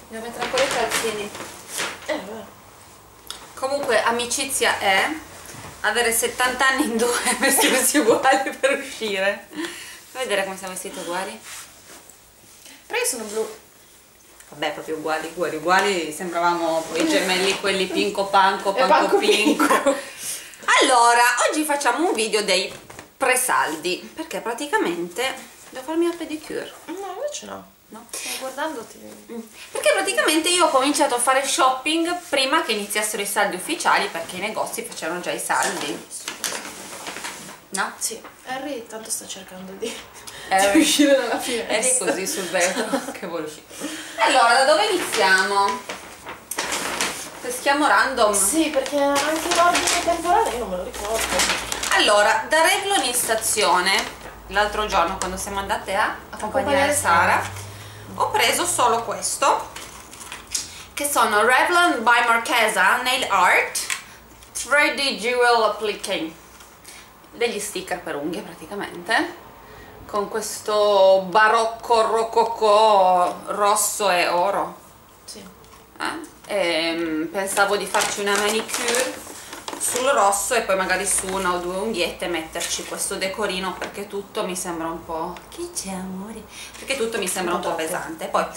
Devo mettere ancora i calzini. Vabbè. Comunque amicizia è avere 70 anni in due vestiti uguali per uscire. Fai vedere come siamo vestiti uguali. Però io sono blu. Vabbè, proprio uguali, sembravamo poi gemelli, quelli pinco panco, E panco panco pinco. pinco. Allora, oggi facciamo un video dei presaldi, perché praticamente devo farmi la pedicure. No, invece no. No? Stavo guardandoti. Perché praticamente io ho cominciato a fare shopping prima che iniziassero i saldi ufficiali, perché i negozi facevano già i saldi. No? Sì, Harry tanto sta cercando di Harry. uscire dalla finestra. Eri così sul vetro che vuole uscire. Allora, da dove iniziamo? Peschiamo random? Sì, perché anche l'ordine temporale io non me lo ricordo. Allora, da Revlon in stazione, l'altro giorno quando siamo andate a accompagnare Sara, ho preso solo questo, che sono Revlon by Marchesa Nail Art 3D Jewel Applique, degli sticker per unghie praticamente, con questo barocco rococò rosso e oro. Sì. Pensavo di farci una manicure sul rosso e poi magari su una o due unghiette metterci questo decorino, perché tutto mi sembra un po'... Che c'è, amore? Perché tutto mi sembra un po' pesante. Poi,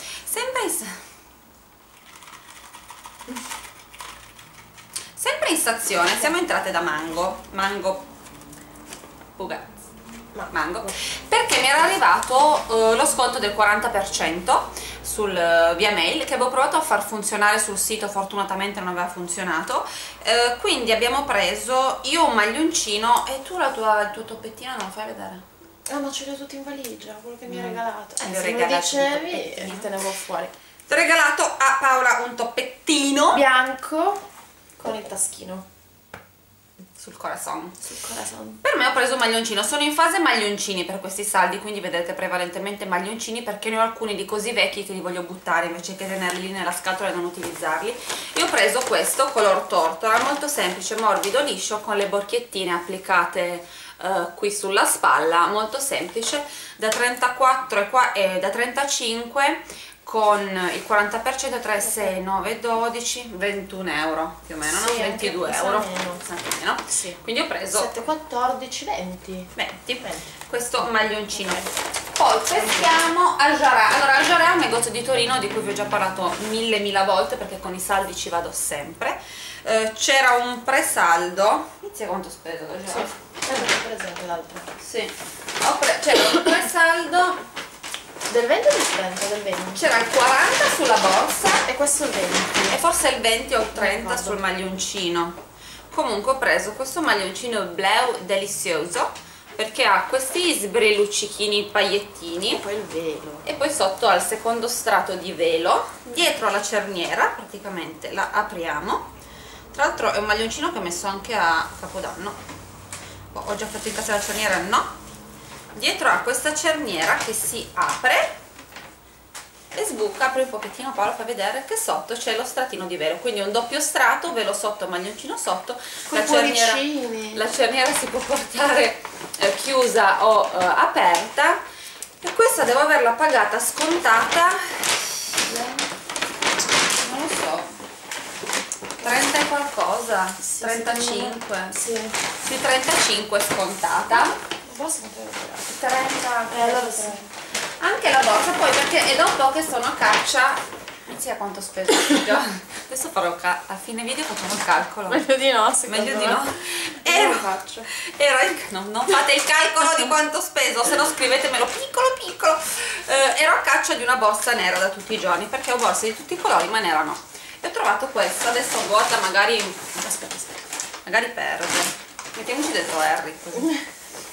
sempre in stazione, siamo entrate da Mango perché mi era arrivato lo sconto del 40% sul via mail, che avevo provato a far funzionare sul sito, fortunatamente non aveva funzionato, quindi abbiamo preso io un maglioncino e tu il tuo toppettino non lo fai vedere? Ah, ma ce l'ho tutto in valigia, quello che mi hai regalato. Gli ho Se me lo regalato dicevi, li tenevo fuori. Ho regalato a Paola un toppettino Bianco con il taschino sul corazon. sul corazon. Per me ho preso un maglioncino, sono in fase maglioncini per questi saldi, quindi vedrete prevalentemente maglioncini, perché ne ho alcuni di così vecchi che li voglio buttare invece che tenerli nella scatola e non utilizzarli. E ho preso questo color tortora, molto semplice, morbido, liscio, con le borchiettine applicate qui sulla spalla, molto semplice, da 34 e da 35, con il 40%, 3, 6, 9, 12, 21 euro più o meno, Sì, no? 22 euro, meno. Sì. Quindi ho preso 7, 14, 20. 20 questo maglioncino. Poi peschiamo al Jarà. Allora, al Jarà è un negozio di Torino di cui vi ho già parlato mille volte, perché con i saldi ci vado sempre. C'era un presaldo, inizia quanto ho speso da Jarà? Sì, presente l'altro. Sì, c'era un presaldo Del 20 o del 30? Del 20. c'era il 40 sulla borsa E questo il 20. e forse il 20 o il 30 ricordo. sul maglioncino. Comunque ho preso questo maglioncino blu delizioso, perché ha questi sbrilluccichini pagliettini E poi il velo. e poi sotto ha il secondo strato di velo, dietro alla cerniera praticamente la apriamo. Tra l'altro è un maglioncino che ho messo anche a Capodanno. Ho già fatto in casa la cerniera? No. Dietro ha questa cerniera che si apre e sbuca. Apri un pochettino Paolo per vedere che sotto c'è lo stratino di velo, quindi un doppio strato, velo sotto, maglioncino sotto. Con cuoricini. La cerniera si può portare chiusa o aperta, e questa devo averla pagata scontata, non lo so, 30 e qualcosa, Sì, 35, sì. sui 35 scontata. Borsa non te l'ho regalato. 30, Allora sì. anche la borsa, poi perché è da un po' che sono a caccia. Inizia quanto ho speso adesso farò a fine video facciamo il calcolo. Meglio di no, secondo Meglio di me. no. Io lo faccio. Non fate il calcolo di quanto ho speso, se no scrivetemelo piccolo. Ero a caccia di una borsa nera da tutti i giorni, perché ho borse di tutti i colori ma nera no, e ho trovato questa, adesso vuota, magari magari perde. Mettiamoci dentro Harry così.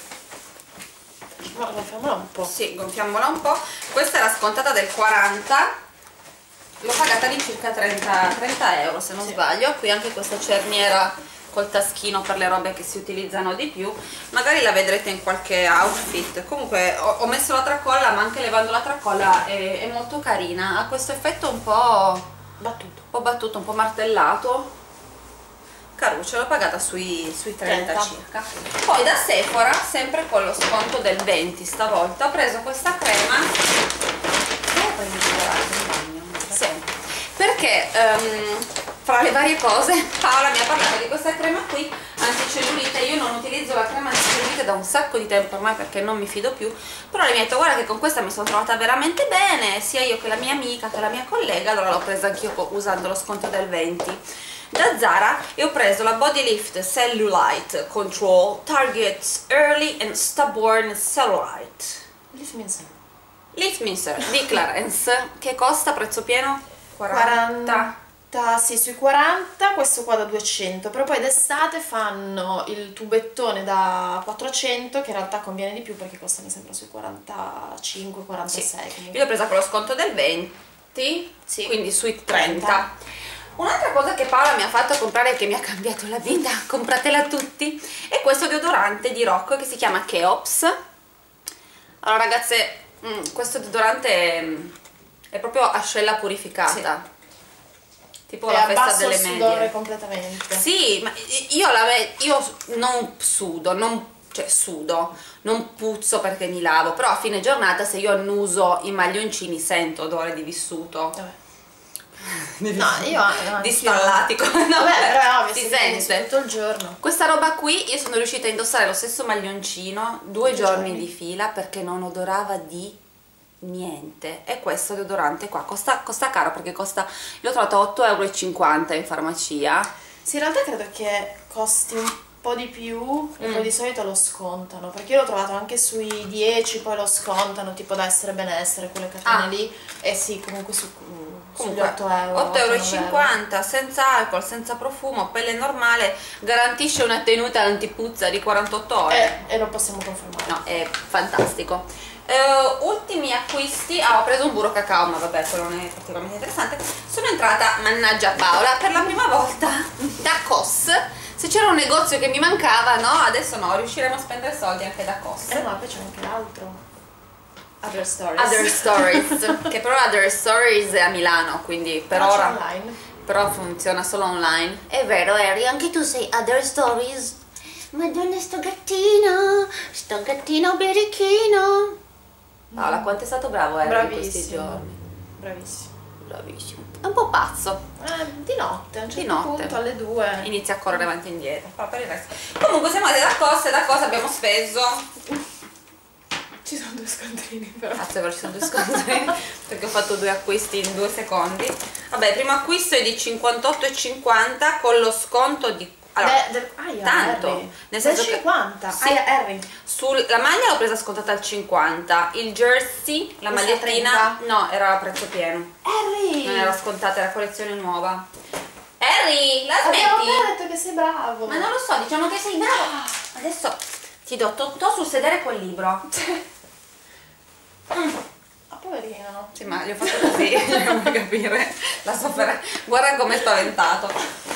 Ma gonfiamola un po'. Sì, gonfiamola un po'. Questa era scontata del 40, l'ho pagata di circa 30 euro se non sbaglio. Qui anche questa cerniera col taschino per le robe che si utilizzano di più, magari la vedrete in qualche outfit. Comunque ho messo la tracolla, ma anche levando la tracolla è molto carina, ha questo effetto un po' battuto, un po' martellato. Caruccia, l'ho pagata sui 30 circa. Poi da Sephora, sempre con lo sconto del 20 stavolta, ho preso questa crema. Sì. perché fra le varie cose Paola mi ha parlato di questa crema qui anticellulite. Io non utilizzo la crema anticellulite da un sacco di tempo ormai perché non mi fido più, però lei mi ha detto guarda che con questa mi sono trovata veramente bene, sia io che la mia amica che la mia collega, allora l'ho presa anch'io usando lo sconto del 20 da Zara, e ho preso la Body Lift Cellulite Control Targets Early and Stubborn Cellulite Lift Mincer di Clarins, che costa a prezzo pieno 40. Sì, sui 40, questo qua da 200, però poi d'estate fanno il tubettone da 400 che in realtà conviene di più perché costa mi sembra sui 45, 46. Sì. Io l'ho presa con lo sconto del 20, sì, quindi sui 30. Un'altra cosa che Paola mi ha fatto comprare e che mi ha cambiato la vita, compratela tutti, è questo deodorante di Rocco che si chiama Cheops. Allora ragazze, questo deodorante è proprio ascella purificata. Sì. Tipo la festa delle medie. Completamente. Sì, ma io non sudo, cioè sudo, non puzzo perché mi lavo, però a fine giornata se io annuso i maglioncini sento odore di vissuto. Di spallatico. Vabbè, però si sente tutto il giorno. Questa roba qui io sono riuscita a indossare lo stesso maglioncino 2 giorni di fila perché non odorava di niente. E questo deodorante qua costa caro perché l'ho trovato a 8,50 € in farmacia. Sì, in realtà credo che costi un po' di più e poi di solito lo scontano, perché io l'ho trovato anche sui 10, poi lo scontano tipo da Essere Benessere, quelle catene lì, e sì, comunque sugli 8 euro. 8,50 €, senza alcol, senza profumo, pelle normale, garantisce una tenuta antipuzza di 48 ore. E lo possiamo confermare. No, è fantastico. Ultimi acquisti, ho preso un burro cacao, ma vabbè, quello non è particolarmente interessante. Sono entrata, mannaggia Paola, per la prima volta da COS. Se c'era un negozio che mi mancava, no, adesso no, riusciremo a spendere soldi anche da COS. No, poi c'è anche l'altro. Other Stories che però Other Stories è a Milano, quindi per ora online. Però funziona solo online. È vero Harry, anche tu sei Other Stories. Madonna, sto gattino birichino. Paola, quanto è stato bravo Harry in questi giorni. Bravissimo. È un po' pazzo. Di notte, a un certo punto alle 2 inizia a correre avanti e indietro. Però per il resto. Comunque siamo andati da COS e da cosa abbiamo speso. Ci sono 2 scontrini però. Cazzo, però ci sono 2 scontrini perché ho fatto 2 acquisti in 2 secondi. Vabbè, il primo acquisto è di 58,50 con lo sconto di tanto, Harry. Nel senso 50. Sì, Harry. La maglia l'ho presa scontata al 50, il jersey, la magliettina, no, era a prezzo pieno. Harry! Non era scontata, era collezione nuova. Harry, la Abbiamo smetti? detto che sei bravo. Ma non lo so, diciamo che sei bravo. Adesso ti do totò sul sedere quel libro. Poverino. Sì, ma gli ho fatto così, non vuoi capire la sofferenza. Guarda com'è spaventato.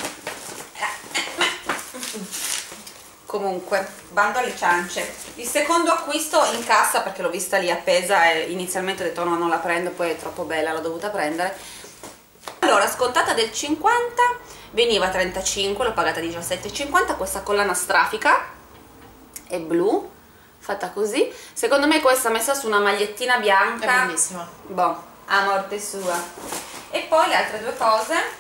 Comunque, bando alle ciance. Il secondo acquisto in cassa, perché l'ho vista lì appesa e inizialmente ho detto no, non la prendo, poi è troppo bella, l'ho dovuta prendere. Allora, scontata del 50, veniva 35, l'ho pagata 17,50, questa collana strafica, è blu, fatta così. Secondo me questa messa su una magliettina bianca è bellissima. Boh, a morte sua. E poi le altre 2 cose.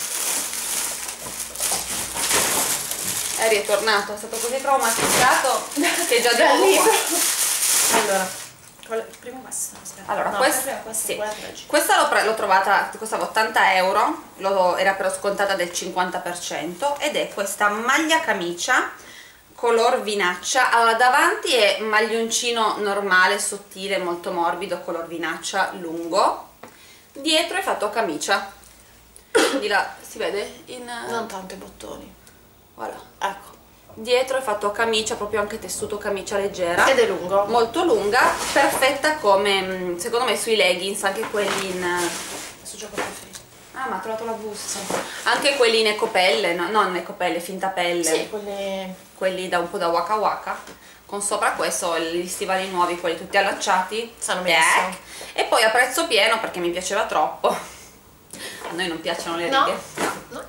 Harry è tornato, è stato così traumatizzato che già devo allora, prima questa, aspetta. Allora, no, questa sì. Questa l'ho trovata, costava 80 €, era però scontata del 50%, ed è questa maglia camicia color vinaccia. Allora, davanti è maglioncino normale, sottile, molto morbido, color vinaccia, lungo. Dietro è fatto a camicia. Di là, si vede? Non tanto i bottoni. Voilà, ecco, dietro è fatto a camicia, proprio anche tessuto camicia leggera ed è lungo, molto lunga, perfetta come secondo me sui leggings, anche quelli in questo gioco preferito. Ah, ma ha trovato la busta. Anche quelli in ecopelle, no, non ecopelle, finta pelle. Sì, quelli da un po' da waka waka, con sopra questo gli stivali nuovi, quelli tutti allacciati, sono benissimo. E poi a prezzo pieno perché mi piaceva troppo. A noi non piacciono le righe. No.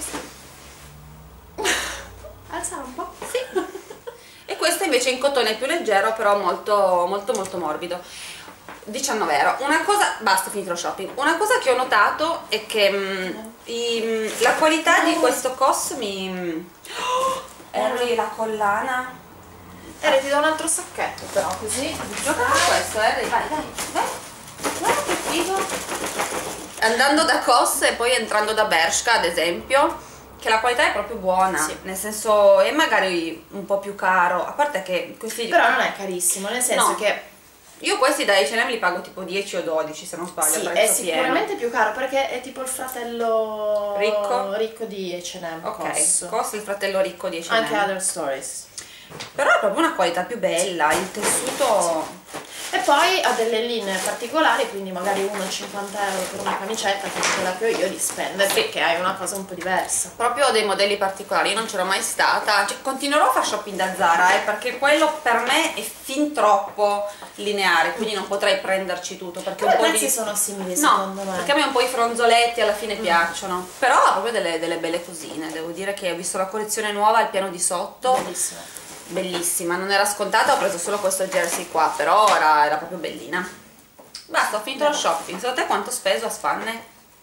Alzare un po'? Sì. E questo invece in cotone più leggero, però molto molto molto morbido. €19. Una cosa, basta, finito lo shopping. Una cosa che ho notato è che la qualità di questo cos mi... Harry, la collana. Harry, ti do un altro sacchetto però, così. Gioca con questo, Harry, vai, vai, vai. Guarda che figo. Andando da Cos e poi entrando da Bershka, ad esempio, che la qualità è proprio buona, sì. Nel senso è magari un po' più caro, a parte che questi... Però non è carissimo, nel senso che... Io questi da H&M li pago tipo 10 o 12 se non sbaglio, Sì, a è prezzo pieno. sicuramente più caro perché è tipo il fratello ricco di H&M. Ok, Cos è il fratello ricco di H&M. Anche Other Stories. Però è proprio una qualità più bella, il tessuto... E poi ha delle linee particolari, quindi magari uno €50 per una camicetta, che è quella che ho io, di spendere, perché hai una cosa un po' diversa. Proprio dei modelli particolari, io non c'ero mai stata, cioè, continuerò a fare shopping da Zara, perché quello per me è fin troppo lineare, quindi non potrei prenderci tutto, perché Però un po' i prezzi di... sono simili, No, secondo me. perché a me un po' i fronzoletti alla fine piacciono, però ha proprio delle belle cosine, devo dire che ho visto la collezione nuova al piano di sotto. Bellissimo. Bellissima, non era scontata, ho preso solo questo jersey qua, però era proprio bellina. Basta, ho finito lo shopping. Secondo te quanto ho speso a spanne?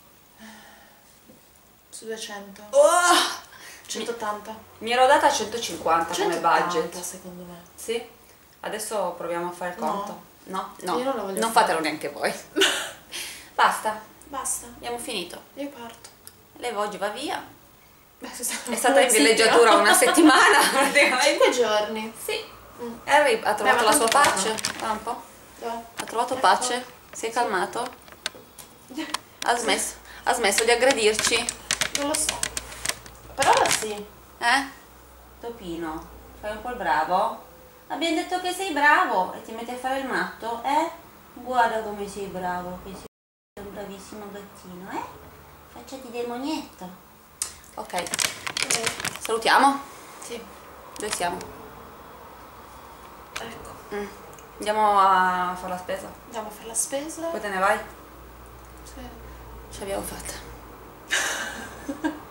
Su 200. 180. Mi ero data 150 come 180, budget. secondo me. Sì? Adesso proviamo a fare il conto. No? No, Io non lo voglio non fare. fatelo neanche voi. Basta, Basta, abbiamo finito. io parto. Lei oggi va via. È È stata in villeggiatura una settimana praticamente. 5 giorni. Sì. Harry ha trovato ma la sua tanto pace. Guarda un po'. Dove? Ha trovato pace? Si è calmato? Ha smesso di aggredirci? Non lo so. Per ora sì. Topino, fai un po' il bravo? Abbiamo detto che sei bravo e ti metti a fare il matto, Guarda come sei bravo, che sei un bravissimo gattino, Facciati demonietto. Ok, salutiamo? Sì. Dove siamo? Ecco. Andiamo a fare la spesa. Andiamo a fare la spesa. Poi te ne vai? Sì. Ce l'abbiamo fatta.